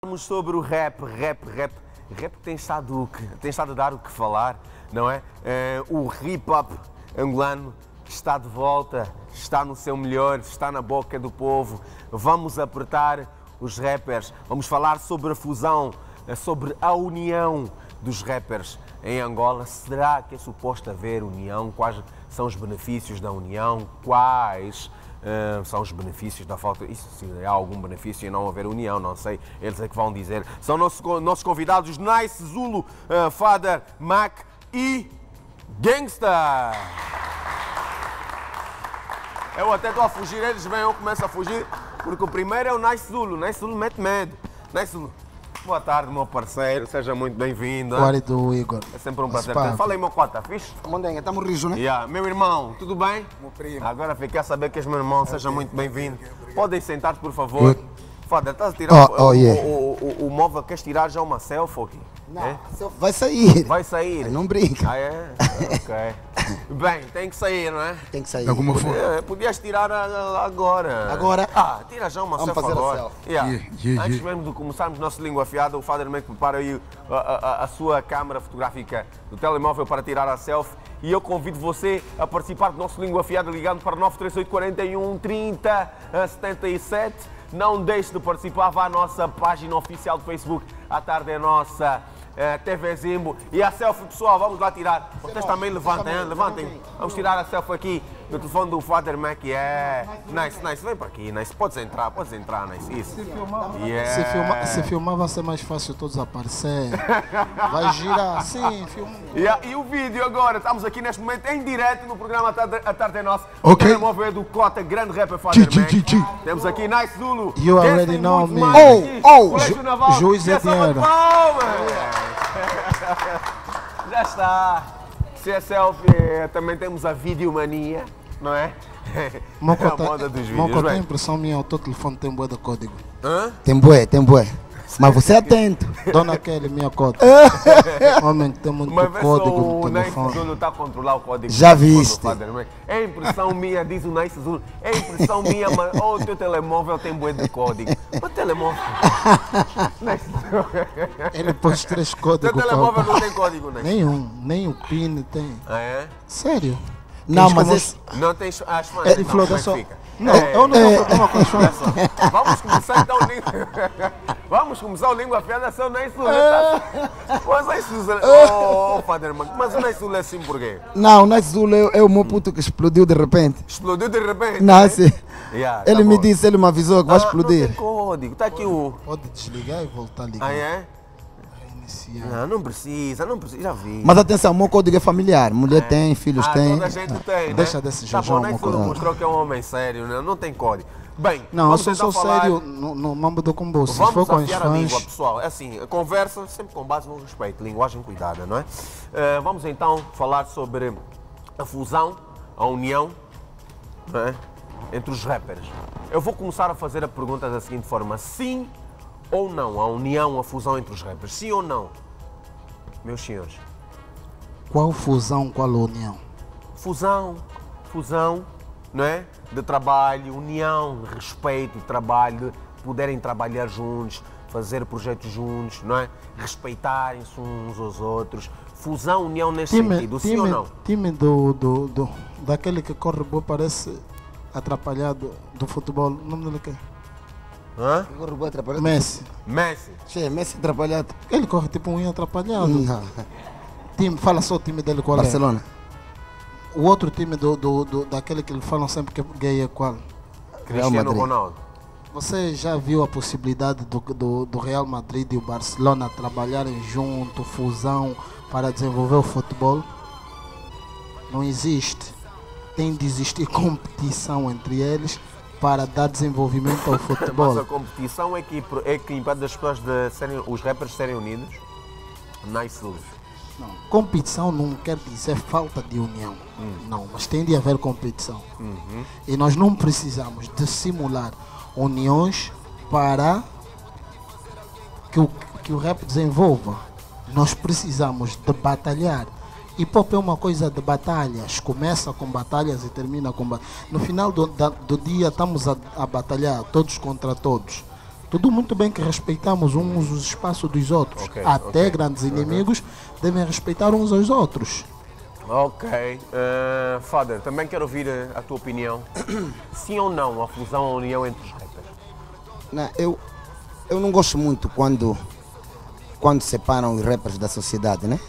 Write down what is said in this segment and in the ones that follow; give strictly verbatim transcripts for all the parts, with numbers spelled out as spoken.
Vamos sobre o rap, rap, rap. Rap tem estado, tem estado a dar o que falar, não é? é o hip-hop angolano está de volta, está no seu melhor, está na boca do povo. Vamos apertar os rappers, vamos falar sobre a fusão, sobre a união dos rappers em Angola. Será que é suposto haver união? Quais são os benefícios da união? Quais uh, são os benefícios da falta? Isso, se há algum benefício em não haver união, não sei. Eles é que vão dizer. São nossos, nossos convidados Nice Zulu, uh, Father Mac e Gangsta. Eu até estou a fugir, eles vêm, eu começo a fugir, porque o primeiro é o Nice Zulu. Nice Zulu mete medo. Nice Zulu. Boa tarde, meu parceiro, seja muito bem-vindo. Qual do Igor? É sempre um prazer. Fala aí, meu cota, fixe? Mondenga, estamos rijo, né? Yeah. Meu irmão, tudo bem? Meu primo. Agora fiquei a saber que és meu irmão, seja muito bem-vindo. Podem sentar-se, por favor. Fader, estás a tirar oh, o, oh, yeah. o, o, o móvel, queres tirar já uma selfie aqui? Não, é? vai sair. Vai sair? Não brinca. Ah, é? Ok. Bem, tem que sair, não é? Tem que sair. De alguma forma. É, podias tirar agora. Agora? Ah, tira já uma Vamos selfie fazer agora. a selfie. Yeah. Yeah, yeah, Antes yeah. mesmo de começarmos nosso língua afiada, o Father Mac prepara aí a, a, a sua câmara fotográfica do telemóvel para tirar a selfie. E eu convido você a participar do nosso língua afiada ligando para nove três oito, quatro um, trinta, setenta e sete. Não deixe de participar, vá à nossa página oficial do Facebook, à tarde é nossa, uh, T V Zimbo. E a selfie, pessoal, vamos lá tirar. Vocês também levantem, hein? Levantem. Vamos tirar a selfie aqui no telefone do Father Mac. Yeah. Nice, nice, vem para aqui, nice. Podes entrar, podes entrar, nice. Isso. Se filmar, yeah. se, filmar se filmar vai ser mais fácil todos aparecer. Vai girar, sim, filma. Yeah. E o vídeo agora, estamos aqui neste momento em direto no programa A Tarde, a tarde é Nossa. Ok. O telemóvel é do Cota, grande rapper Father Chi, Mac. chi, chi, chi. Temos aqui Nice Zulu. You Quem already tem know muito me. mais Oh, aqui? oh, Colégio Ju- Naval. Juiz E a é salva de dinheiro. palmas. Já está. Se é selfie, também temos a videomania, não é? É a moda dos vídeos. Moco, tem bem. impressão minha, o teu telefone tem bué de código. Hã? Tem bué, tem bué. Mas você é atento. Dona Kelly, minha código. Homem que tem muito Mas vê só código o no Nice telefone. Zulu está a controlar o código. Já do telefone do viste. Father Mac. É impressão minha, diz o Nice Zulu. É impressão minha, mas oh, o teu telemóvel tem bué de código. O telemóvel. Nice Zulu. Ele pôs três O teu códigos. telemóvel pra- não tem código, né? Nenhum, nem o PIN tem. Ah, é? Sério? Não, mas como- esse... Não tens as fãs, É, então, Flor, como é só- que fica? Não, É, eu não tenho problema com as olha fãs. só. Vamos começar então o língua... Vamos começar o língua afiada, só nem Zulu. Mas nem Zulu... Oh, Father Mac, mas o nem Zulu é assim por quê? Não, o Nice Zulu é, é o meu puto que explodiu de repente. Explodiu de repente. Não, né? sim. Yeah, Ele tá me bom. disse, ele me avisou que vai Ah, Não explodir. tem código, tá aqui o... Pode desligar e voltar a ligar. Ah, é? Iniciar. Não, não precisa, não precisa, já vi. Mas atenção, o meu código é familiar. Mulher tem, filhos ah, têm. toda a gente tem, né? Deixa desse Tá Jojão, bom, nem meu Zulu código. mostrou que é um homem sério, né? Não tem código. Bem, Não, eu vamos sou, tentar sou falar... sério no, no mambo do combo. Se for Vamos com as afiar a língua, fãs. pessoal. É assim, a conversa sempre com base no respeito, linguagem cuidada, não é? Eh, vamos então falar sobre a fusão, a união, não é? Entre os rappers. Eu vou começar a fazer a pergunta da seguinte forma: sim ou não a união, a fusão entre os rappers? Sim ou não? Meus senhores. Qual fusão, qual união? Fusão, fusão, não é? De trabalho, união, respeito, trabalho, poderem trabalhar juntos, fazer projetos juntos, não é? Respeitarem-se uns aos outros. Fusão, união nesse sentido, sim ou não? time do, do, do, daquele que corre boa parece atrapalhado do futebol. O nome dele é quê? Hã? Corre boa atrapalhado. Messi. Messi. Che, Messi atrapalhado. Ele corre tipo um atrapalhado. Não. Time, fala só o time dele qual Barcelona. é. O outro time do, do, do, daquele que eles falam sempre que é gay é qual? Cristiano Madrid. Ronaldo. Você já viu a possibilidade do, do, do Real Madrid e o Barcelona trabalharem junto, fusão, para desenvolver o futebol? Não existe. Tem de existir competição entre eles para dar desenvolvimento ao Mas futebol. a competição é que, é que impede as pessoas de serem, os rappers serem unidos? Nice Zulu. Não. Competição não quer dizer falta de união. Não, mas tem de haver competição. E nós não precisamos de simular uniões para que o, que o rap desenvolva. Nós precisamos de batalhar. Hip hop é uma coisa de batalhas. Começa com batalhas e termina com batalhas. No final do, da, do dia estamos a, a batalhar, todos contra todos. Tudo muito bem que respeitamos uns os espaços dos outros. Okay, Até okay. grandes inimigos devem respeitar uns aos outros. Ok. Uh, Father, também quero ouvir a, a tua opinião. Sim ou não a fusão, a união entre os rappers? Não, eu, eu não gosto muito quando, quando separam os rappers da sociedade, né?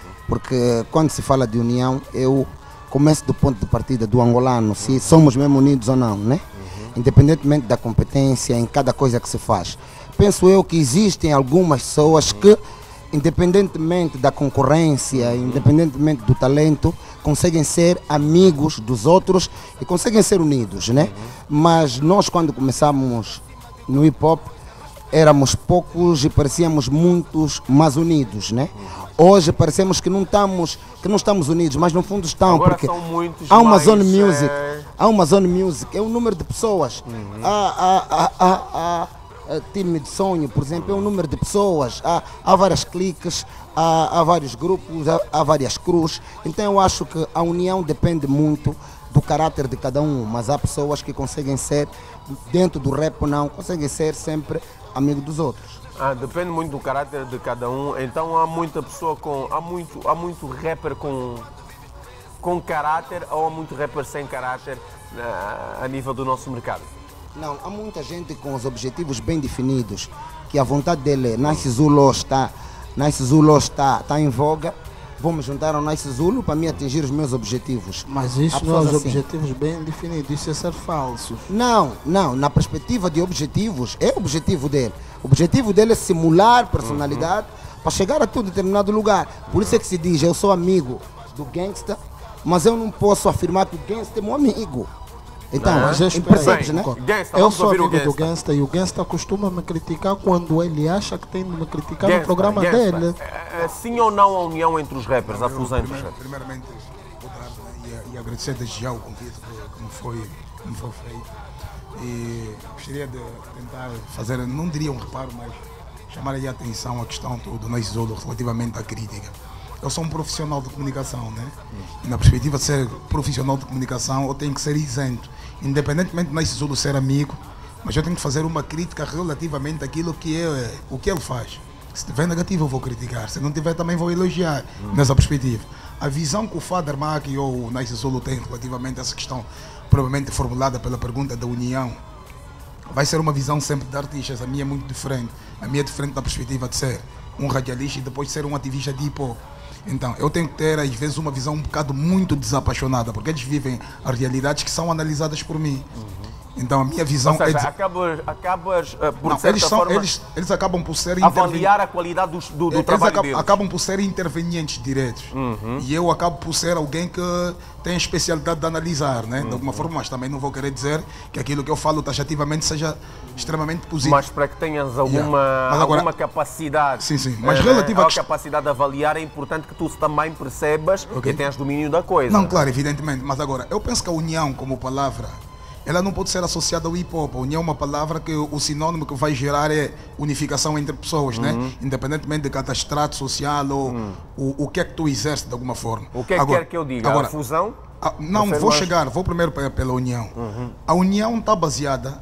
Porque quando se fala de união, eu começo do ponto de partida do angolano, se somos mesmo unidos ou não, né? Independentemente da competência em cada coisa que se faz. Penso eu que existem algumas pessoas que, independentemente da concorrência, independentemente do talento, conseguem ser amigos dos outros e conseguem ser unidos, né? Mas nós, quando começamos no hip hop, éramos poucos e parecíamos muitos mais unidos, né? Hoje parecemos que não estamos, que não estamos unidos, mas no fundo estão, Agora porque são muitos há uma mais, zone music, é... há uma zone music, é um número de pessoas. Uhum. Há, há, há, há, há, há time de sonho, por exemplo, é um número de pessoas, há, há várias cliques, há, há vários grupos, há, há várias cruzes. Então eu acho que a união depende muito do caráter de cada um, mas há pessoas que conseguem ser, dentro do rap não, conseguem ser sempre amigo dos outros. Ah, depende muito do caráter de cada um. Então há muita pessoa com. Há muito, há muito rapper com, com caráter ou há muito rapper sem caráter a, a nível do nosso mercado? Não, há muita gente com os objetivos bem definidos, que a vontade dele é Nice Zulu está, Nice Zulu está, está em voga. Vou me juntar ao Nice Zulu para me atingir os meus objetivos. Mas isso Há não é os pessoas assim. objetivos bem definidos, isso é ser falso. Não, não, na perspectiva de objetivos, é o objetivo dele. O objetivo dele é simular personalidade para chegar a um determinado lugar. Por isso é que se diz, eu sou amigo do gangsta, mas eu não posso afirmar que o gangsta é meu amigo. Então, Não, Mas eu espero, percebes, né? Gangsta, eu vamos sou ouvir o amigo do Gangsta. Gangsta e o Gangsta costuma me criticar quando ele acha que tem de me criticar Gangsta, no programa Gangsta. dele. É, é, sim ou não a união entre os rappers, a fusão entre os Primeiro, rappers? primeiramente, boa tarde, né? e, e agradecer desde já o convite que, que, me foi, que me foi feito. E gostaria de tentar fazer, não diria um reparo, mas chamar aí a atenção à questão do, do Nice Zulu relativamente à crítica. Eu sou um profissional de comunicação, né? E na perspectiva de ser profissional de comunicação, eu tenho que ser isento. Independentemente do Nice Zulu ser amigo, mas eu tenho que fazer uma crítica relativamente àquilo que é o que ele faz. Se tiver negativo eu vou criticar, se não tiver também vou elogiar, hum. nessa perspectiva. A visão que o Father Mac ou o Nice Zulu tem relativamente a essa questão, provavelmente formulada pela pergunta da união, vai ser uma visão sempre de artistas. A minha é muito diferente. A minha é diferente da perspectiva de ser um radialista e depois ser um ativista de hip hop. Então, eu tenho que ter, às vezes, uma visão um bocado muito desapaixonada, porque eles vivem as realidades que são analisadas por mim. Uhum. Então, a minha visão Ou seja, é... De... acabas, acabas uh, por Não, certa eles, são, forma, eles, eles acabam por ser... avaliar a qualidade do, do, do eles trabalho acabam, deles. acabam por ser intervenientes diretos. Uhum. E eu acabo por ser alguém que tem a especialidade de analisar, né? Uhum. De alguma forma, mas também não vou querer dizer que aquilo que eu falo taxativamente seja extremamente positivo. Mas para que tenhas alguma, yeah. mas agora, alguma capacidade, sim, sim. Mas uh, relativa a a... capacidade de avaliar, é importante que tu também percebas okay. e tenhas domínio da coisa. Não, claro, evidentemente. Mas agora, eu penso que a união como palavra, ela não pode ser associada ao hip hop. A união é uma palavra que o sinônimo que vai gerar é unificação entre pessoas, uhum. né? Independentemente de cada extrato social ou uhum. o, o que é que tu exerces de alguma forma. O que é que agora, quer que eu diga? Agora, a fusão? A, não, vou mais... chegar, vou primeiro pela união. Uhum. A união está baseada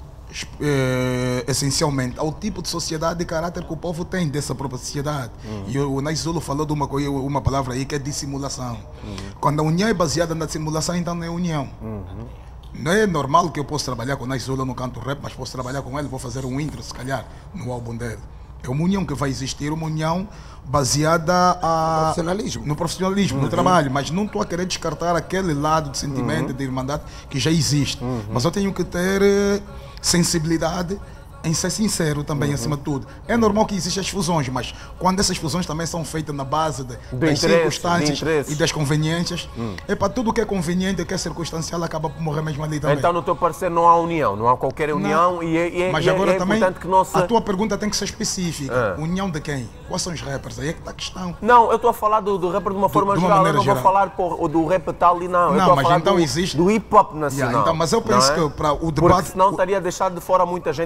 eh, essencialmente ao tipo de sociedade e caráter que o povo tem dessa própria sociedade. Uhum. E o Nice Zulu falou de uma, uma palavra aí que é dissimulação. Uhum. Quando a união é baseada na dissimulação, então não é união. Uhum. Não é normal que eu possa trabalhar com o Nice Zulu no canto rap, mas posso trabalhar com ele, vou fazer um intro, se calhar, no álbum dele. É uma união que vai existir, uma união baseada a... no profissionalismo, no, profissionalismo, uhum. no trabalho, mas não estou a querer descartar aquele lado de sentimento, uhum. de irmandade que já existe. Uhum. Mas eu tenho que ter uh, sensibilidade em ser sincero também, uhum. acima de tudo. É normal que existam as fusões, mas quando essas fusões também são feitas na base de, das circunstâncias e das conveniências, uhum. é para tudo que é conveniente, que é circunstancial, acaba por morrer mesmo ali também. Então, no teu parecer, não há união, não há qualquer união não. e é, e é, mas e agora é também, importante que não se... a tua pergunta tem que ser específica. Ah. União de quem? Quais são os rappers? Aí é que está a questão. Não, eu estou a falar do, do rapper de uma forma de, de uma geral, eu não geral. vou falar por, do rap tal e não. Não, eu mas a falar então do, existe... do hip hop nacional. Yeah, então, mas eu penso é? que para o debate... Porque senão estaria a deixar de fora muita gente, não seria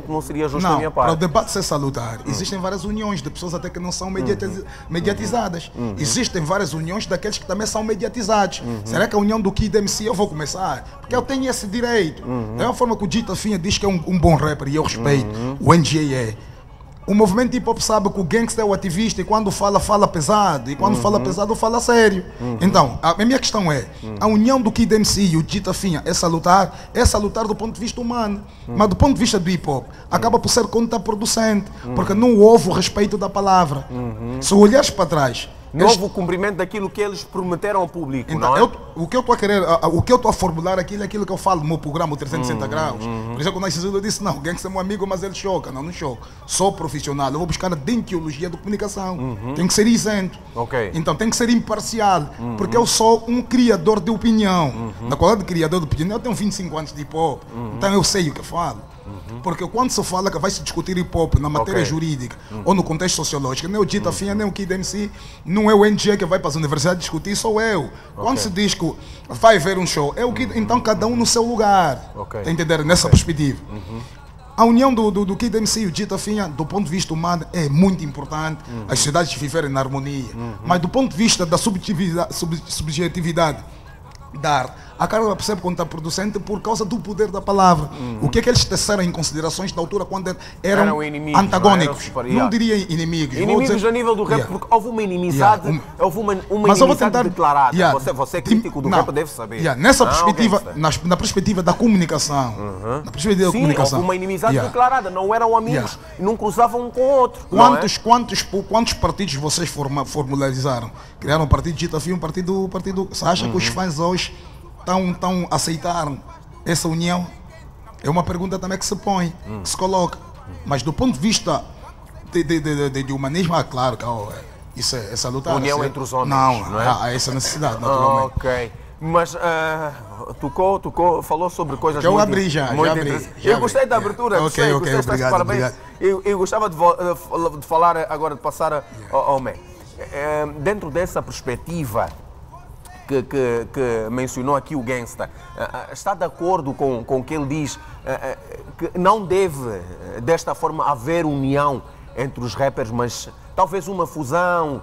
justo não, da minha parte. para o debate ser salutar, hum. existem várias uniões de pessoas até que não são mediatiz... uhum. mediatizadas. Uhum. Existem várias uniões daqueles que também são mediatizados. Uhum. Será que a união do Kid M C eu vou começar? Porque eu tenho esse direito. Uhum. Da mesma forma que o Dita Finha diz que é um, um bom rapper e eu respeito, uhum. o N G A é. O movimento hip hop sabe que o gangsta é o ativista e quando fala, fala pesado. E quando uhum. fala pesado, fala sério. Uhum. Então, a minha questão é, uhum. a união do Kid M C e o Dita Finha é salutar, é salutar do ponto de vista humano. Uhum. Mas do ponto de vista do hip hop, acaba por ser contraproducente. Uhum. Porque não houve o respeito da palavra. Uhum. Se olhares para trás... Não houve o cumprimento daquilo que eles prometeram ao público, então, não é? eu, o que eu estou a querer, o que eu estou a formular aqui é aquilo que eu falo no meu programa, o trezentos e sessenta graus. Uhum. Por exemplo, quando eu disse, não, o gangster é meu amigo, mas ele choca. Não, não choca. Sou profissional, eu vou buscar a deontologia da comunicação. Uhum. Tem que ser isento. Okay. Então tem que ser imparcial, uhum. porque eu sou um criador de opinião. Uhum. Na qualidade de criador de opinião, eu tenho vinte e cinco anos de hip hop, uhum. então eu sei o que falo. Uhum. Porque quando se fala que vai se discutir hip hop na matéria okay. jurídica uhum. ou no contexto sociológico, nem o Dita Finha, nem o Kid M C, não é o N G que vai para as universidades discutir, sou eu. Okay. Quando se diz que vai haver um show, é o Kid, então cada um no seu lugar. Okay. Está a entender? Nessa okay. perspectiva. Uhum. A união do, do, do Kid M C e o Dita Finha, do ponto de vista humano, é muito importante. Uhum. As sociedades viverem na harmonia. Uhum. Mas do ponto de vista da subjetividade, sub, subjetividade da arte, a carga percebe contraproducente por causa do poder da palavra. Uhum. O que é que eles teceram em considerações na altura quando eram, eram inimigos, antagônicos? Não, não diria inimigos. Inimigos dizer... a nível do rap, yeah. porque houve uma inimizade, yeah. um... houve uma, uma Mas inimizade tentar... declarada. Yeah. Você, você é crítico do não. rap, deve saber. Yeah. Nessa não, perspectiva, na, na perspectiva da comunicação, uhum. na perspectiva Sim, da comunicação, houve uma inimizade yeah. declarada, não eram amigos yeah. e não cruzavam um com o outro. Quantos, é? quantos, quantos partidos vocês forma, formalizaram? Criaram um partido Dita Finha, um partido, partido. Você acha uhum. que os fãs hoje Tão, tão aceitaram essa união? É uma pergunta também que se põe, hum. que se coloca. Mas do ponto de vista de, de, de, de, de humanismo, é claro que oh, isso é, é salutar. União é, entre os homens, não, não é? Há, há essa necessidade, naturalmente. Ah, ok. Mas uh, tocou, tocou, falou sobre coisas que eu muito, abri já, muito já abri, já eu gostei da abertura, yeah. gostei, Ok, ok, gostei, obrigado, parabéns. obrigado. Eu, eu gostava de, de falar agora, de passar ao yeah. oh, man. Uh, dentro dessa perspectiva Que, que, que mencionou aqui o Gangsta, uh, está de acordo com, com o que ele diz uh, uh, que não deve, desta forma, haver união entre os rappers, mas talvez uma fusão?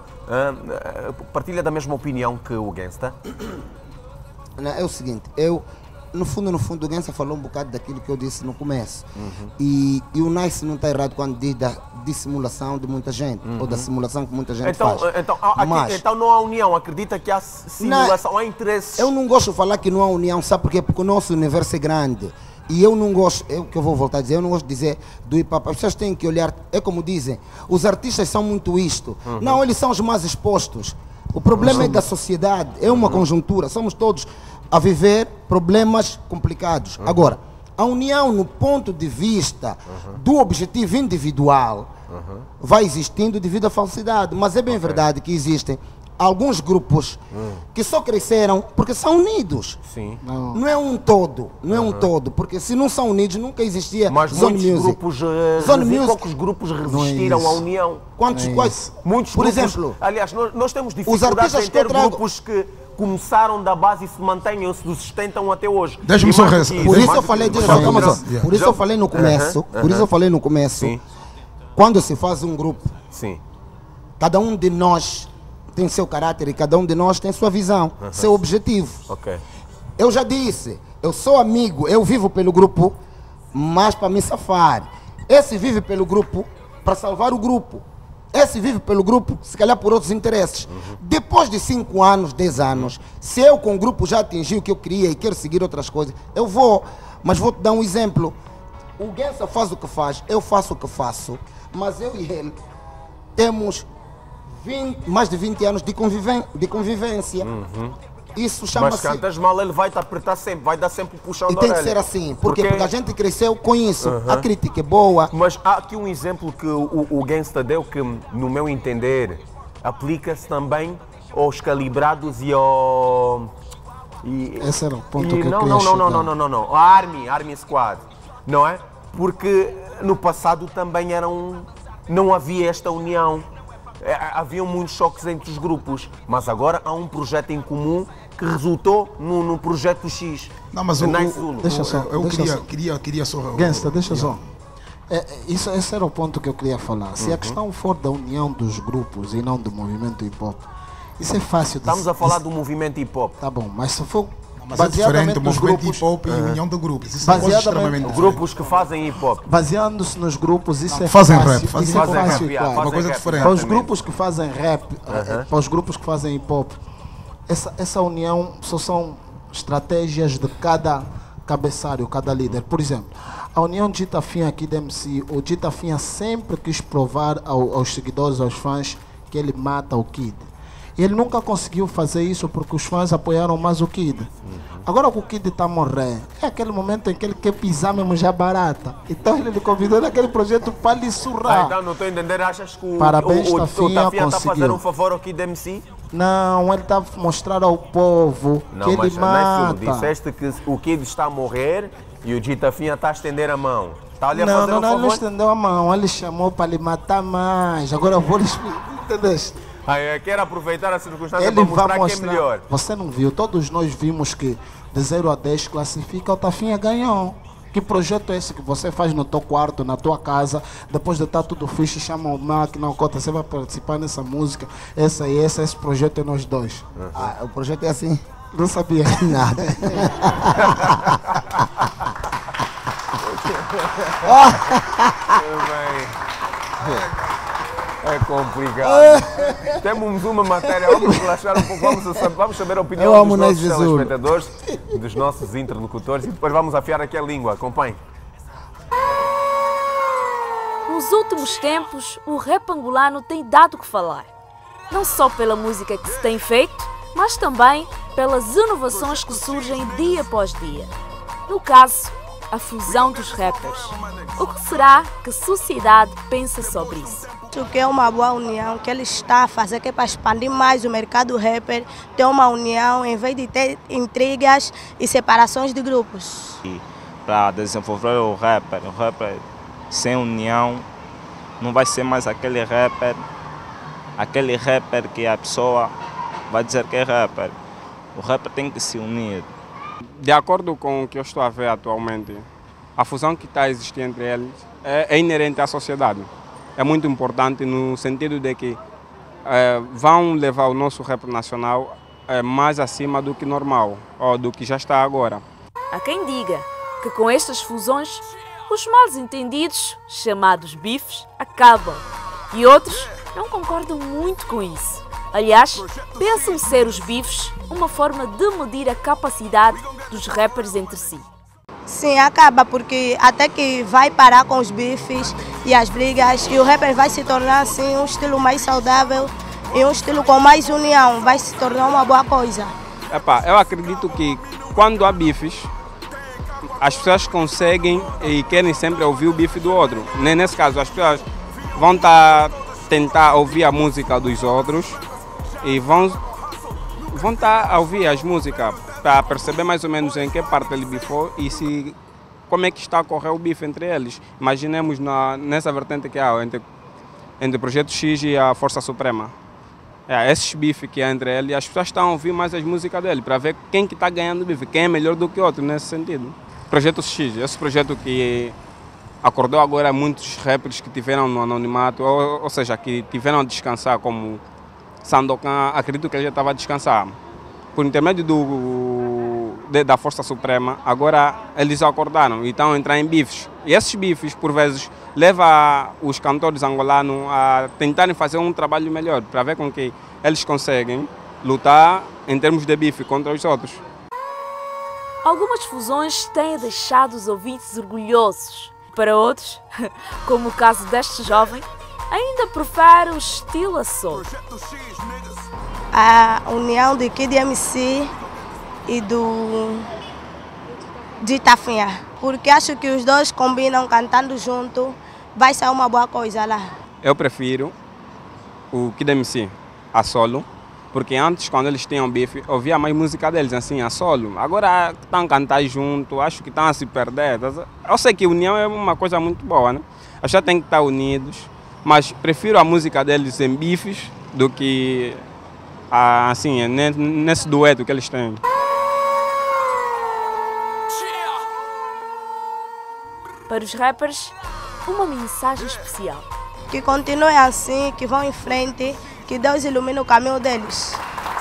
Uh, uh, partilha da mesma opinião que o Gangsta? Não, é o seguinte, eu, no fundo, no fundo, o Gangsta falou um bocado daquilo que eu disse no começo. Uhum. E, e o Nice não está errado quando diz da dissimulação de muita gente, uhum. ou da simulação que muita gente então, faz. Então, aqui, Mas, então não há união, acredita que há simulação, não, há interesses? Eu não gosto de falar que não há união, sabe porquê? Porque o nosso universo é grande. E eu não gosto, é o que eu vou voltar a dizer, eu não gosto de dizer do hip hop. As pessoas têm que olhar, é como dizem, os artistas são muito isto. Uhum. Não, eles são os mais expostos. O problema uhum. é da sociedade, é uma uhum. conjuntura, somos todos a viver problemas complicados. Uhum. Agora, a união no ponto de vista uhum. do objetivo individual uhum. vai existindo devido à falsidade, mas é bem okay. verdade que existem alguns grupos uhum. que só cresceram porque são unidos. Sim. Não, não é um todo, não uhum. é um todo, porque se não são unidos nunca existia mas Zone muitos Music. Grupos, uh, Zone Music. Poucos grupos resistiram é à união. Quantos? É quais? Muitos Por grupos, exemplo, aliás, nós, nós temos dificuldades em ter grupos que começaram da base e se mantenham, se sustentam até hoje. Deixa-me só isso, Por isso eu falei, deixa, calma só. Yeah. Por isso eu falei no começo, uh -huh, uh -huh. por isso eu falei no começo, Sim. quando se faz um grupo, Sim. cada um de nós tem seu caráter e cada um de nós tem sua visão, uh -huh. seu objetivo. Okay. Eu já disse, eu sou amigo, eu vivo pelo grupo, mas para me safar. Esse vive pelo grupo para salvar o grupo. Esse vive pelo grupo, se calhar por outros interesses. Uhum. Depois de cinco anos, dez anos, se eu com o grupo já atingi o que eu queria e quero seguir outras coisas, eu vou. Mas vou te dar um exemplo. O Gangsta faz o que faz, eu faço o que faço, mas eu e ele temos vinte, mais de vinte anos de, conviven de convivência. Uhum. Isso chama-se... Mas cantas mal, ele vai te apertar sempre, vai dar sempre puxão e da tem orelha. que ser assim, porque, porque a gente cresceu com isso, uhum. a crítica é boa. Mas há aqui um exemplo que o, o Gangsta deu que, no meu entender, aplica-se também aos calibrados e ao... E, Esse era o ponto e, que não, eu não, queria não, não, não, não, não, não, a Army, Army Squad, não é? Porque no passado também eram... não havia esta união. Haviam muitos choques entre os grupos, mas agora há um projeto em comum que resultou no, no projeto X. Não, mas o, Nice o, Zulu. Deixa só. Eu deixa queria, só. queria, queria só. Gangsta, deixa só. É, isso, esse era o ponto que eu queria falar. Se Uhum. a questão for da união dos grupos e não do movimento hip hop, isso é fácil de Estamos a falar isso, do movimento hip hop. Tá bom, mas se for Mas é diferente baseadamente o nos movimento grupos, hip hop e a união de grupos. Isso é coisa Baseadamente- extremamente diferente. Grupos que fazem hip hop. baseando-se nos grupos, isso é fazem fácil. rap, fazem- isso é Fazem fácil rap, e yeah, claro. fazem Uma coisa rap, diferente. Para os exatamente. grupos que fazem rap, eh, para os grupos que fazem hip hop, essa, essa união só são estratégias de cada cabeçalho, cada líder. Por exemplo, a união de Dita Finha aqui da M C, o Dita Finha sempre quis provar ao- aos seguidores, aos fãs, que ele mata o Kid. E ele nunca conseguiu fazer isso porque os fãs apoiaram mais o Kid. Agora que o Kid está a morrer, é aquele momento em que ele quer pisar mesmo já barata. Então ele lhe convidou naquele projeto para lhe Ah, surrar. então não estou a entender, achas que o, Parabéns, o, o, o Tafinha, Tafinha está a fazer conseguiu. um favor aqui da M C? Não, ele está a mostrar ao povo Não, que mas ele naquilo mata. disseste que o Kid está a morrer e o Dita Finha está a estender a mão. Está-lhe a Não, fazer não, um não, ele não favor? estendeu a mão, ele chamou para lhe matar mais. Agora eu vou lhe explicar, entendeste? Ah, eu quero aproveitar a circunstância Ele para vai mostrar, mostrar. que é melhor. Você não viu? Todos nós vimos que de zero a dez classifica, o Tafinha ganhou. Que projeto é esse que você faz no teu quarto, na tua casa, depois de estar tudo fixe, chama o máquina, o Cota, você vai participar nessa música, essa e essa, esse projeto é nós dois. Ah, o projeto é assim. Não sabia nada. É complicado. Temos uma matéria, vamos relaxar um pouco, vamos, sa- vamos saber a opinião Eu amo dos nossos Ney Jesus. telespectadores, dos nossos interlocutores e depois vamos afiar aqui a língua. Acompanhe. Nos últimos tempos, o rap angolano tem dado o que falar. Não só pela música que se tem feito, mas também pelas inovações que surgem dia após dia. No caso, a fusão dos rappers. O que será que a sociedade pensa sobre isso? Acho que é uma boa união que ele está a fazer, que é para expandir mais o mercado rapper, ter uma união em vez de ter intrigas e separações de grupos. Para desenvolver o rapper, o rapper sem união não vai ser mais aquele rapper, aquele rapper que a pessoa vai dizer que é rapper. O rapper tem que se unir. De acordo com o que eu estou a ver atualmente, a fusão que está a existir entre eles é, é inerente à sociedade. É muito importante no sentido de que é, vão levar o nosso rap nacional é, mais acima do que normal, ou do que já está agora. Há quem diga que com estas fusões, os mal entendidos, chamados bifes, acabam. E outros não concordam muito com isso. Aliás, pensam ser os bifes uma forma de medir a capacidade dos rappers entre si. Sim, acaba porque até que vai parar com os bifes e as brigas e o rapper vai se tornar assim um estilo mais saudável e um estilo com mais união, vai se tornar uma boa coisa. Epá, eu acredito que quando há bifes, as pessoas conseguem e querem sempre ouvir o bife do outro. Nesse caso, as pessoas vão tá, tentar ouvir a música dos outros e vão vão estar a ouvir as músicas para perceber mais ou menos em que parte ele bifou e se, como é que está a correr o bife entre eles. Imaginemos na, nessa vertente que há entre, entre o Projeto X e a Força Suprema. É, esses bifes que há entre eles, as pessoas estão a ouvir mais as músicas dele para ver quem que está ganhando o bife, quem é melhor do que o outro nesse sentido. Projeto X, esse projeto que acordou agora muitos rappers que tiveram no anonimato, ou, ou seja, que tiveram a descansar, como Sandokan, acredito que ele já estava a descansar. Por intermédio do, de, da Força Suprema, agora eles acordaram e estão a entrar em bifes. E esses bifes, por vezes, levam os cantores angolanos a tentarem fazer um trabalho melhor, para ver com que eles conseguem lutar em termos de bife contra os outros. Algumas fusões têm deixado os ouvintes orgulhosos. Para outros, como o caso deste jovem, ainda prefere o estilo a solo. A união de Kid M C e do Dita Finha, porque acho que os dois combinam cantando junto, vai ser uma boa coisa lá. Eu prefiro o Kid M C a solo, porque antes, quando eles tinham bife, eu ouvia mais música deles assim, a solo. Agora estão a cantar junto, acho que estão a se perder. Eu sei que união é uma coisa muito boa, né? A gente tem que estar unidos, mas prefiro a música deles em bifes do que assim, nesse dueto que eles têm. Para os rappers, uma mensagem especial. Que continuem assim, que vão em frente, que Deus ilumine o caminho deles.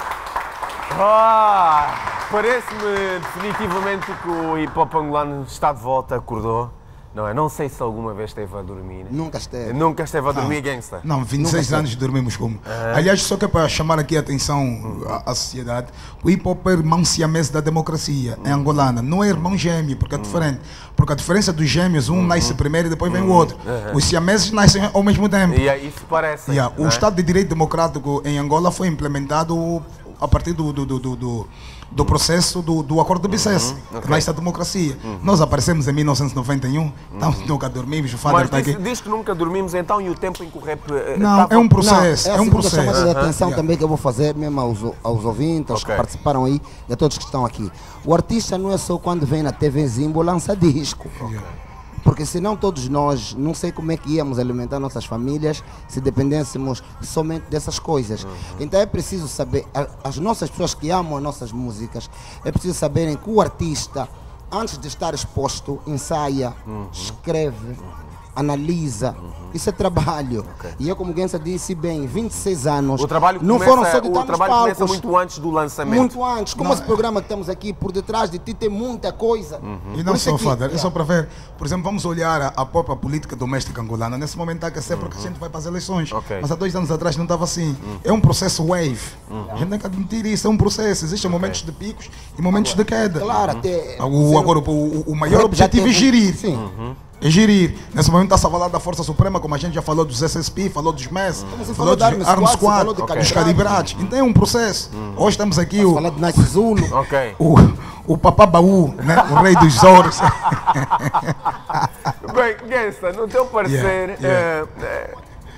Ah, parece-me definitivamente que o hip-hop angolano está de volta, acordou. Não é? Não sei se alguma vez esteve a dormir. Nunca esteve. Nunca esteve a dormir, gangsta. Não, vinte e seis anos dormimos como. Ah. Aliás, só que é para chamar aqui a atenção à, à sociedade, o hip hop é irmão siamese da democracia, é angolana. Não é irmão gêmeo, porque é diferente. Porque a diferença dos gêmeos, um nasce primeiro e depois vem o outro. Os siameses nascem ao mesmo tempo. E aí isso parece. Yeah. O não é? Estado de Direito Democrático em Angola foi implementado a partir do, do, do, do, do, do processo do, do Acordo de Bicesse, Uhum, okay. que nasce a democracia. Uhum. Nós aparecemos em mil novecentos e noventa e um, uhum. então nunca dormimos, o Father Mas está aqui. diz, diz que nunca dormimos então e o tempo em que o rap... eh, Não, tava- é um processo, Não, é, é, a um segunda processo. chamada de Uh-huh. atenção Yeah. também que eu vou fazer, mesmo aos, aos ouvintes, aos Ok. que participaram aí e a todos que estão aqui. O artista não é só quando vem na T V Zimbo lança disco. Yeah. Porque senão todos nós, não sei como é que íamos alimentar nossas famílias se dependêssemos somente dessas coisas. Então é preciso saber, a- as nossas pessoas que amam as nossas músicas, é preciso saberem que o artista, antes de estar exposto, ensaia, escreve, analisa. Isso é trabalho. E eu, como Gensa disse bem, vinte e seis anos, O trabalho não começa, foram só de o estar nos trabalho começa palcos. muito antes do lançamento. Muito antes, como Não, esse programa que temos aqui, por detrás de ti tem muita coisa. E Por não isso só, aqui- Father, é só para ver. Por exemplo, vamos olhar a, a própria política doméstica angolana. Nesse momento está a aquecer porque a gente vai para as eleições. Ok. Mas há dois anos atrás não estava assim. É um processo wave. A gente tem que admitir isso, é um processo. Existem momentos de picos e momentos de queda. Claro, até. O, agora, o, o- o maior rap já objetivo é teve- gerir. Sim. É gerir. Nesse momento está a falar da Força Suprema, como a gente já falou dos S S P, falou dos M E S, Você falou falou dos da Army Arms Squad, você Squad, falou de dos calibrados. calibrados. Então é um processo. Hoje temos aqui o, Falar de Night Zulu. Ok. o, o Papá Baú, né? O rei dos ouros. Bem, Gangsta, no teu parecer... Yeah, yeah. eh, eh,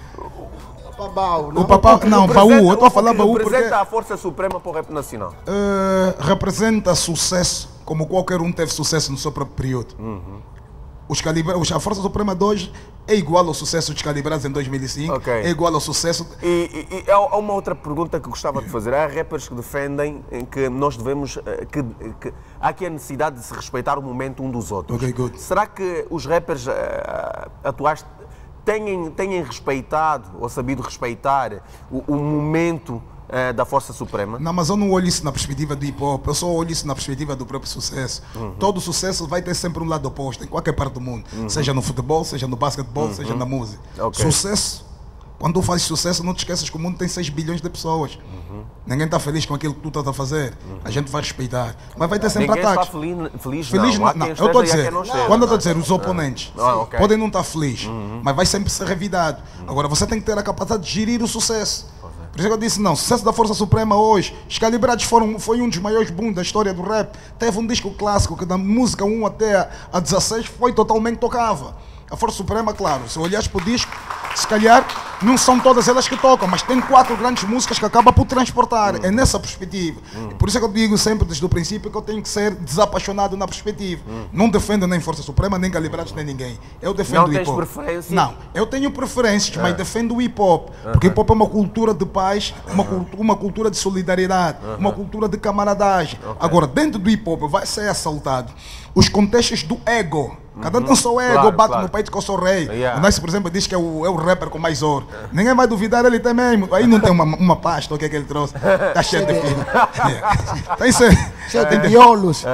Babau, O Papá, não, representa- Baú, eu estou a o falar que Baú porque representa a Força Suprema para o rap nacional. eh, representa sucesso, como qualquer um teve sucesso no seu próprio período. Os calibra, os- a Força Suprema de hoje é igual ao sucesso dos calibrados em dois mil e cinco, Ok. é igual ao sucesso. E, e- e há há uma outra pergunta que gostava de fazer. Há rappers que defendem que nós devemos, eh, que, que há aqui a necessidade de se respeitar o momento um dos outros. Ok, good. Será que os rappers eh, atuais têm, têm respeitado ou sabido respeitar o, o momento eh, da Força Suprema? Não, mas eu não olho isso na perspectiva do hip hop, eu só olho isso na perspectiva do próprio sucesso. Todo sucesso vai ter sempre um lado oposto, em qualquer parte do mundo. Seja no futebol, seja no basquetebol, seja na música. Ok. Sucesso, quando tu fazes sucesso, não te esqueças que o mundo tem seis bilhões de pessoas. Ninguém está feliz com aquilo que tu estás a fazer. A gente vai respeitar. Mas vai ter sempre Ninguém está ataques. feliz, feliz, Feliz não. Há não, quem não. Eu estou a esteja e há dizer, quem não esteja, quando eu estou não a é? dizer, os oponentes Ah, ok. podem não estar felizes, mas vai sempre ser revidado. Agora você tem que ter a capacidade de gerir o sucesso. Por isso que eu disse, não, o sucesso da Força Suprema hoje, os calibrados foram, foi um dos maiores booms da história do rap. Teve um disco clássico que da música um até a- a dezasseis foi totalmente tocável. A Força Suprema, claro, se olhares para o disco, se calhar não são todas elas que tocam, mas tem quatro grandes músicas que acaba por transportar. É nessa perspectiva. E por isso é que eu digo sempre desde o princípio que eu tenho que ser desapaixonado na perspectiva. Não defendo nem Força Suprema, nem Calibrados, nem ninguém. Eu defendo Não o hip tens hop. preferência? Não, eu tenho preferências, mas defendo o hip hop. Porque hip hop é uma cultura de paz, uma, cultu- uma cultura de solidariedade, uma cultura de camaradagem. Agora, dentro do hip hop vai ser assaltado os contextos do ego. Cada um tem o seu ego, Claro, bate claro. no peito que eu sou rei. Yeah. O Nice, por exemplo, diz que é o, é o rapper com mais ouro. Ninguém vai duvidar, ele tem mesmo. Aí não tem uma, uma pasta, o que é que ele trouxe? Está cheio de filho. Yeah. Então isso é... Cheio de violos.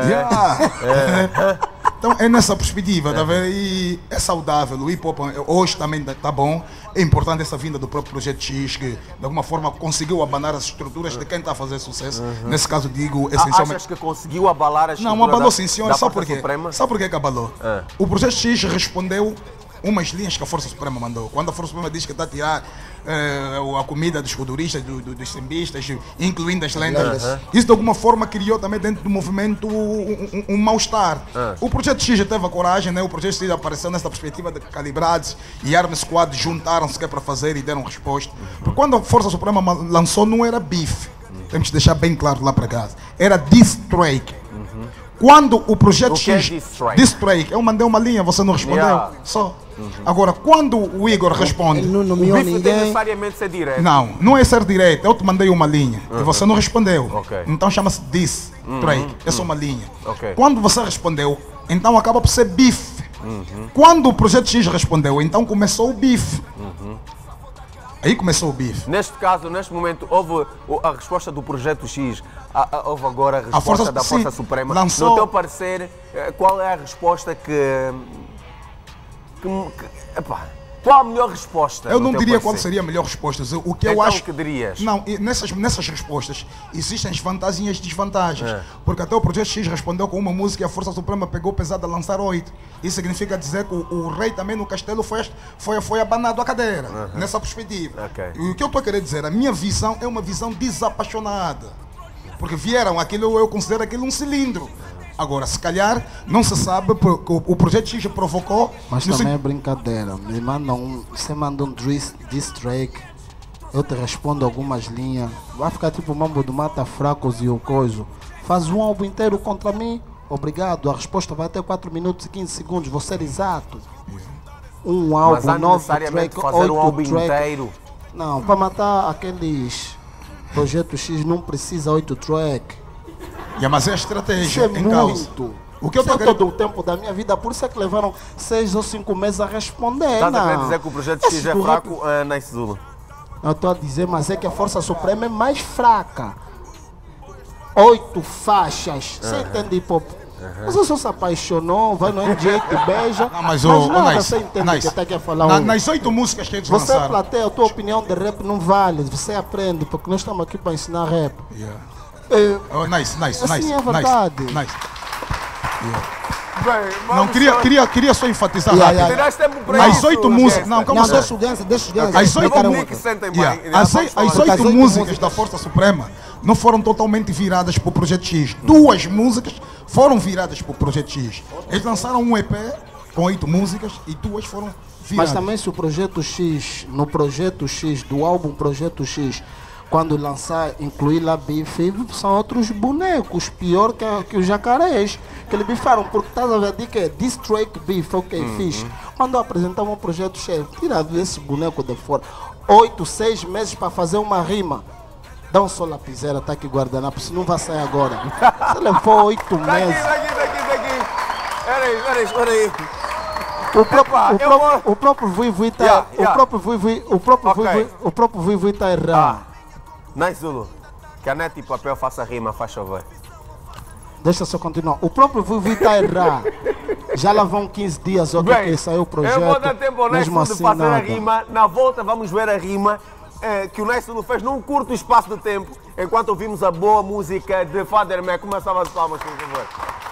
Yeah. Então é nessa perspectiva, tá vendo? E é saudável, o hip hop hoje também está bom. É importante essa vinda do próprio Projeto X, que de alguma forma conseguiu abanar as estruturas de quem está a fazer sucesso. Nesse caso, digo Ah, essencialmente. achas que conseguiu abalar as Não, abalou sim, senhor. Sabe por quê? Suprema? Sabe por quê que abalou? Ah. O Projeto X respondeu umas linhas que a Força Suprema mandou. Quando a Força Suprema diz que está a tirar eh, a comida dos futuristas, do, do, dos sambistas, incluindo as lendas, isso de alguma forma criou também dentro do movimento um, um- um mal-estar. O Projeto X já teve a coragem, né? O Projeto X apareceu nessa perspectiva de Calibrados e Army Squad juntaram-se que é para fazer e deram resposta. Porque quando a Força Suprema ma- lançou, não era beef. Temos que deixar bem claro lá para casa. Era diss track. Quando o Projeto O que é X... diss track? Diss track. Eu mandei uma linha, você não respondeu. Yeah. Só. Agora, quando o Igor responde... Ele não O nomeou bife tem ninguém. necessariamente ser direto. Não, não é ser direito. Eu te mandei uma linha e você não respondeu. Ok. Então chama-se diss track. É só uma linha. Ok. Quando você respondeu, então acaba por ser beef. Uhum. Quando o Projeto X respondeu, então começou o bife. Uhum. Aí começou o bife. Neste caso, neste momento, houve a resposta do Projeto X, a, a, houve agora a resposta a Força, da Força sim, Suprema. lançou... No teu parecer, qual é a resposta que... que, que epá, qual a melhor resposta? Eu não diria qual seria a melhor resposta. O que eu então, acho que dirias? Não, nessas, nessas respostas existem as vantagens e as desvantagens. É. Porque até o Projeto X respondeu com uma música e a Força Suprema pegou pesado a lançar oito. Isso significa dizer que o, o rei também no castelo foi, foi, foi abanado à cadeira. Uhum. Nessa perspectiva. Okay. E o que eu estou a querer dizer, a minha visão é uma visão desapaixonada. Porque vieram aquilo, eu considero aquilo um cilindro. Agora, se calhar, não se sabe, porque o Projeto X provocou... Mas também se... é brincadeira. Me manda um, você manda um diss, diss track, eu te respondo algumas linhas. Vai ficar tipo o Mambo do Mata Fracos e o coiso. Faz um álbum inteiro contra mim, obrigado. A resposta vai até quatro minutos e quinze segundos, vou ser exato. Um álbum, mas nove track, fazer um álbum track. inteiro. Não, para matar aqueles Projeto X não precisa oito track. Yeah, mas é a estratégia isso é em muito. causa. O que eu isso é querendo... todo o tempo da minha vida, por isso é que levaram seis ou cinco meses a responder. Estás não. a querer dizer que o Projeto X é fraco, uh, Nice Zulu? Eu estou a dizer, mas é que a Força Suprema é mais fraca. Oito faixas. Você uh -huh. entende hip hop? Uh -huh. Você só se apaixonou, vai no M J e beija. Não, mas mas o nada, nice, você entende nice. que está aqui a falar. Na, um... Nas oito músicas que eles você lançaram. Você plateia, a tua opinião de rap não vale. Você aprende, porque nós estamos aqui para ensinar rap. Yeah. É, oh, nice, nice, assim nice. é verdade. Nice, nice. Yeah. Bem, não, queria, só... queria, queria só enfatizar yeah, rápido. yeah, yeah. As oito músicas. Não, calma só. Deixa o Ganso, deixa o Ganso. As oito, yeah. as, as oito músicas da Força Suprema não foram totalmente viradas para o Projeto X. Duas músicas foram viradas para o Projeto X. Eles lançaram um E P com oito músicas e duas foram viradas. Mas também se o Projeto X, no Projeto X, do álbum Projeto X, quando lançar, incluir lá bife, são outros bonecos, pior que, que os jacarés, que eles bifaram, porque estás a ver que é diss track beef, ok, uhum. fixe. Quando apresentamos um projeto cheio, tira esse boneco de fora, oito, seis meses para fazer uma rima. Dá um só lapiseira, tá aqui guardanapo, se não vai sair agora. Você levou oito meses. Daqui, daqui, daqui, daqui. Peraí, peraí, peraí. O próprio, o próprio, o próprio Vui tá, yeah, yeah. o próprio Vui, o próprio okay. Vui, o próprio Vui tá errado. Ah. Nice Zulu, caneta e papel, faça rima, faz favor. Deixa só continuar. O próprio Vivi está a errar. Já lá vão quinze dias ou que saiu o projeto. Eu vou dar tempo ao Nice Zulu assim, de fazer nada. a rima. Na volta vamos ver a rima eh, que o Nice Zulu fez num curto espaço de tempo, enquanto ouvimos a boa música de Father Mac. Começava as palmas, por favor.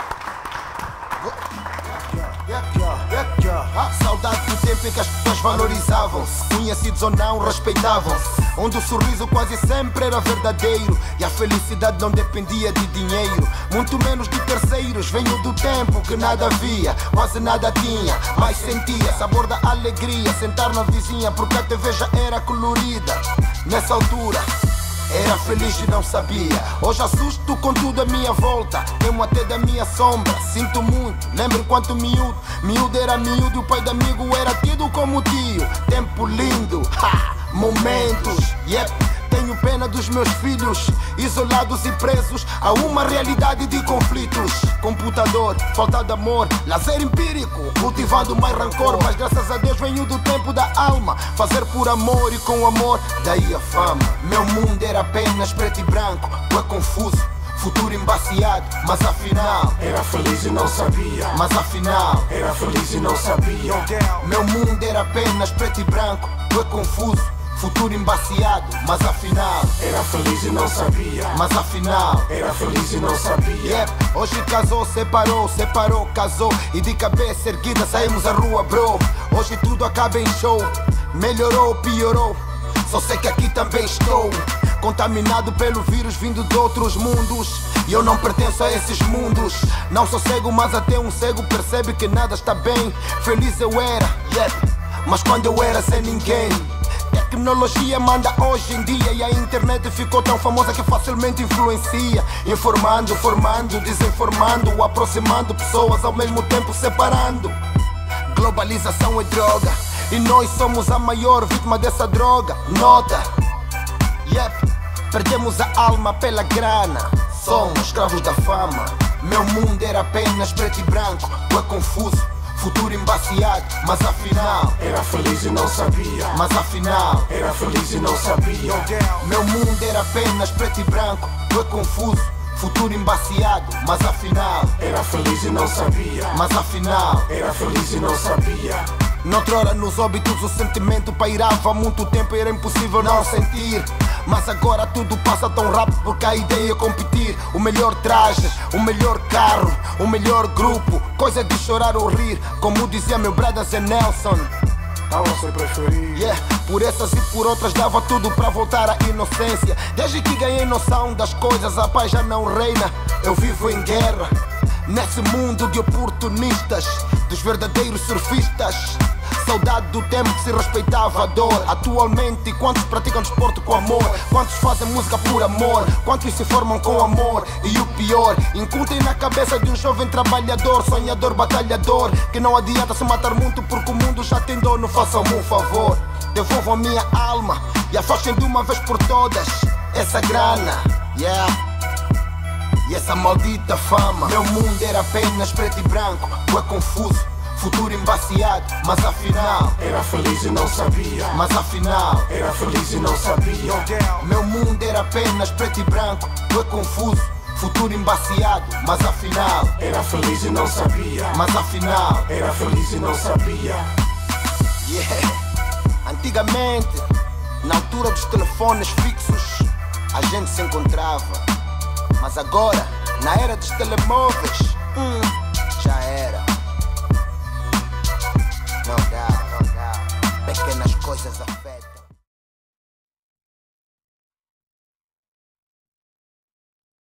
Saudade do tempo em que as pessoas valorizavam-se, conhecidos ou não, respeitavam-se, onde o sorriso quase sempre era verdadeiro e a felicidade não dependia de dinheiro, muito menos de terceiros. Venho do tempo que nada havia, quase nada tinha, mas sentia sabor da alegria, sentar na vizinha porque a T V já era colorida. Nessa altura era feliz e não sabia. Hoje assusto com tudo à minha volta, temo até da minha sombra, sinto muito. Lembro enquanto miúdo, miúdo era miúdo e o pai de amigo era tido como tio. Tempo lindo, ha, momentos, yep. Tenho pena dos meus filhos, isolados e presos a uma realidade de conflitos. Computador, falta de amor, lazer empírico, cultivando mais rancor. Mas graças a Deus venho do tempo da alma, fazer por amor e com amor, daí a fama. Meu mundo era apenas preto e branco, é confuso, futuro embaciado, mas afinal era feliz e não sabia. Mas afinal era feliz e não sabia. Meu mundo era apenas preto e branco, é confuso, futuro embaciado, mas afinal era feliz e não sabia. Mas afinal era feliz e não sabia. Yep. Hoje casou, separou, separou, casou e de cabeça erguida saímos à rua, bro. Hoje tudo acaba em show, melhorou, piorou, só sei que aqui também estou contaminado pelo vírus vindo de outros mundos. E eu não pertenço a esses mundos. Não sou cego, mas até um cego percebe que nada está bem. Feliz eu era, yep. Mas quando eu era sem ninguém. Tecnologia manda hoje em dia e a internet ficou tão famosa que facilmente influencia, informando, formando, desinformando, aproximando pessoas ao mesmo tempo separando. Globalização é droga e nós somos a maior vítima dessa droga. Nota, yep, perdemos a alma pela grana, somos escravos da fama. Meu mundo era apenas preto e branco, é confuso, futuro embaciado, mas afinal era feliz e não sabia. Mas afinal era feliz e não sabia. Meu mundo era apenas preto e branco, foi confuso, futuro embaciado, mas afinal era feliz e não sabia. Mas afinal era feliz e não sabia. Noutrora nos óbitos o sentimento pairava há muito tempo e era impossível não sentir. Mas agora tudo passa tão rápido porque a ideia é competir. O melhor traje, o melhor carro, o melhor grupo, coisa de chorar ou rir, como dizia meu brother Zé Nelson. A você preferir. Yeah, por essas e por outras dava tudo para voltar à inocência. Desde que ganhei noção das coisas, a paz já não reina. Eu vivo em guerra, nesse mundo de oportunistas, dos verdadeiros surfistas. Saudade do tempo que se respeitava a dor. Atualmente, quantos praticam desporto com amor? Quantos fazem música por amor? Quantos se formam com amor? E o pior, incutem na cabeça de um jovem trabalhador, sonhador, batalhador, que não adianta se matar muito porque o mundo já tem dono. Façam-me um favor, devolvam a minha alma e afastem de uma vez por todas essa grana, yeah, e essa maldita fama. Meu mundo era apenas preto e branco, foi confuso, futuro embaciado, mas afinal era feliz e não sabia. Mas afinal era feliz e não sabia. Meu mundo era apenas preto e branco, foi confuso, futuro embaciado, mas afinal era feliz e não sabia. Mas afinal era feliz e não sabia. Yeah. Antigamente, na altura dos telefones fixos, a gente se encontrava. Mas agora, na era dos telemóveis, hum, já era. Não dá, não dá. Pequenas coisas a